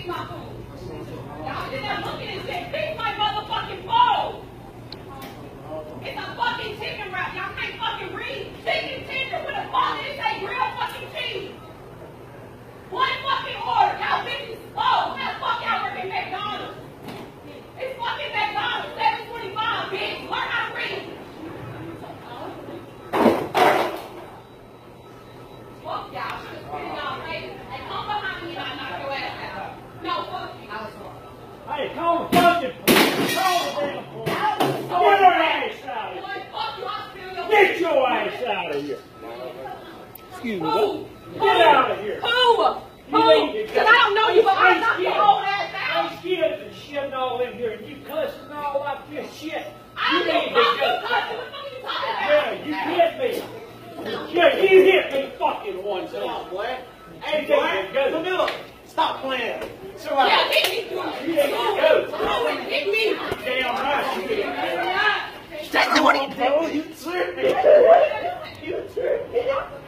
fix my food. Y'all sit there looking and say, fix my motherfucking food. It's a fucking chicken wrap. Y'all can't fucking read. Chicken tender with a bun and it say grilled fucking cheese. One fucking order. Y'all bitches slow. How the fuck y'all work at McDonald's? It's fucking McDonald's. 725, bitch. Learn how to read. Fuck y'all. Should have spit in y'all face. And come behind me and I knock your ass out. No, fuck you. Hey, call the fucking police. Call the damn police. Get your ass out of here. Fuck you. I'll steal your Get your ass out of here. Excuse me. Who? Get out of here. Who? Because I don't know you, but I'll knock your whole ass out. Those kids and shit all in here, and you cussing all like this shit. I You don't need know to you go. cussing. What the fuck are you talking about? Yeah, you hit me. Yeah, you hit me fucking one time. Come on, boy. Hey, Hey, boy. go. Camilla, stop playing. It's all Yeah, right. hit me. You need to go. Hit me. Damn right you did. Exactly what he did. You tripping. You tripping.